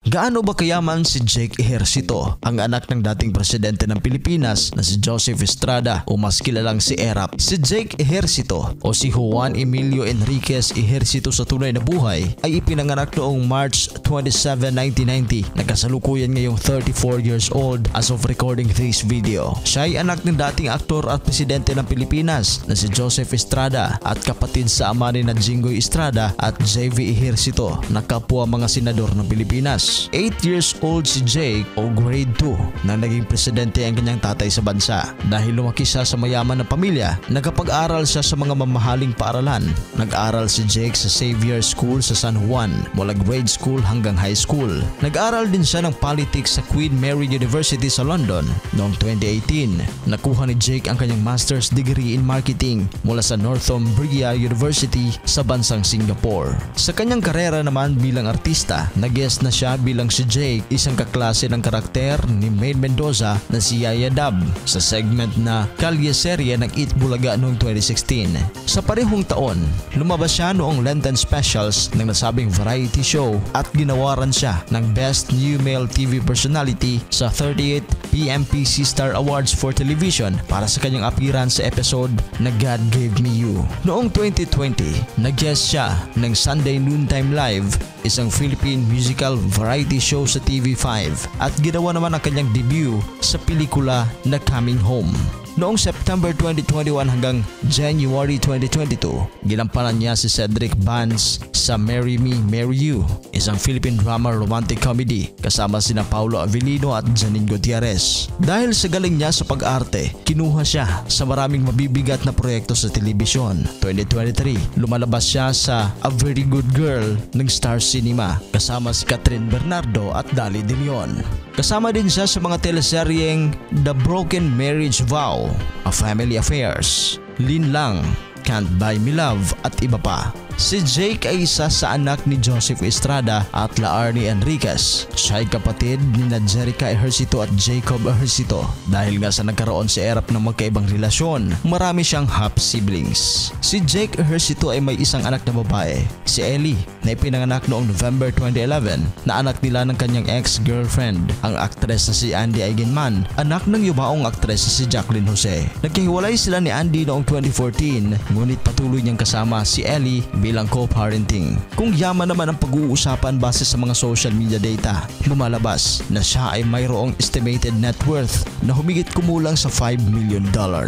Gaano ba kayaman si Jake Ejercito, ang anak ng dating presidente ng Pilipinas na si Joseph Estrada o mas kilalang si ERAP? Si Jake Ejercito o si Juan Emilio Enriquez Ejercito sa tunay na buhay ay ipinanganak noong March 27, 1990. Nagkasalukuyan ngayong 34 years old as of recording this video. Siya ay anak ng dating aktor at presidente ng Pilipinas na si Joseph Estrada at kapatid sa ama ni na Jinggoy Estrada at JV Ejercito na kapwa mga senador ng Pilipinas. 8 years old si Jake o grade 2 nang naging presidente ang kanyang tatay sa bansa. Dahil lumaki siya sa mayaman na pamilya, nakapag-aral siya sa mga mamahaling paaralan. Nag-aral si Jake sa Xavier School sa San Juan mula grade school hanggang high school. Nag-aral din siya ng politics sa Queen Mary University sa London. Noong 2018, nakuha ni Jake ang kanyang master's degree in marketing mula sa Northumbria University sa bansang Singapore. Sa kanyang karera naman bilang artista, nag-guest na siya bilang si Jake, isang kaklase ng karakter ni Maine Mendoza na si Yaya Dab sa segment na Kalye Serye ng Eat Bulaga noong 2016. Sa parehong taon, lumabas siya noong Lenten Specials ng nasabing variety show at ginawaran siya ng Best New Male TV Personality sa 38th PMPC Star Awards for Television para sa kanyang appearance sa episode na God Gave Me You. Noong 2020, nag-guest siya ng Sunday Noontime Live, isang Philippine musical variety show sa TV5 at ginawa naman ang kanyang debut sa pelikula na Coming Home. Noong September 2021 hanggang January 2022, ginampanan niya si Cedric Vance sa Marry Me, Marry You, isang Philippine drama romantic comedy kasama sina Paulo Avellino at Janine Gutierrez. Dahil sa galing niya sa pag-arte, kinuha siya sa maraming mabibigat na proyekto sa telebisyon. 2023, lumalabas siya sa A Very Good Girl ng Star Cinema kasama si Catherine Bernardo at Dali De Leon. Kasama din siya sa mga teleseryeng The Broken Marriage Vow, A Family Affairs, Lin Lang, Can't Buy Me Love at iba pa. Si Jake ay isa sa anak ni Joseph Estrada at Laarni Enriquez. Siya ay kapatid ni na Jerica Ejercito at Jacob Ejercito. Dahil nga sa nagkaroon si ERAP ng magkaibang relasyon, marami siyang half siblings. Si Jake Ejercito ay may isang anak na babae, si Ellie, na ipinanganak noong November 2011 na anak nila ng kanyang ex-girlfriend, ang aktres na si Andy Eigenman, anak ng yumaong aktres na si Jacqueline Jose. Nagkahiwalay sila ni Andy noong 2014, ngunit patuloy niyang kasama si Ellie bilang co-parenting. Kung yaman naman ang pag-uusapan base sa mga social media data, lumalabas na siya ay mayroong estimated net worth na humigit kumulang sa $5 million.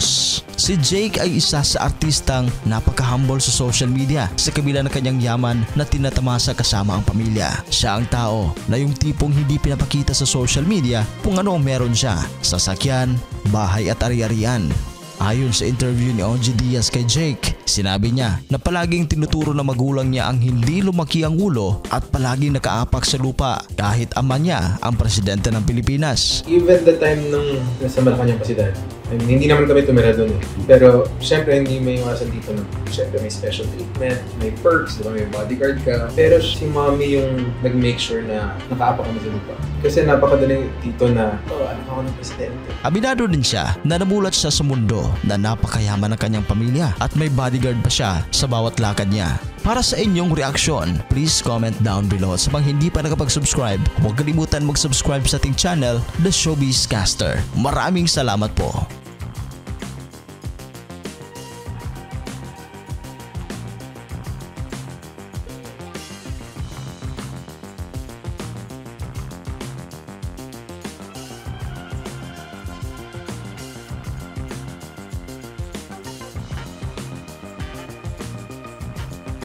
Si Jake ay isa sa artistang napaka-humble sa social media sa kabila ng kanyang yaman na tinatamasa kasama ang pamilya. Siya ang tao na yung tipong hindi pinapakita sa social media kung ano ang meron siya, sasakyan, bahay at ari-arian. Ayon sa interview ni OG Diaz kay Jake, sinabi niya na palaging tinuturo ng magulang niya ang hindi lumaki ang ulo at palaging nakaapak sa lupa kahit ama niya ang presidente ng Pilipinas. Even the time nung nasa Malacanang pa si Dad, hindi naman kami tumira doon eh. Pero syempre hindi may iwasan dito na syempre may special treatment, may perks, diba? May bodyguard ka. Pero si mommy yung nag-make sure na nakaapak kami sa lupa. Kasi napakadali dito na, anak ako ng presidente. Aminado din siya na namulat siya sa mundo na napakayaman ng kanyang pamilya at may bodyguard pa siya sa bawat lakad niya. Para sa inyong reaksyon, please comment down below. Sa mga hindi pa nakapag-subscribe, huwag kalimutan mag-subscribe sa ating channel, The Showbiz Caster. Maraming salamat po.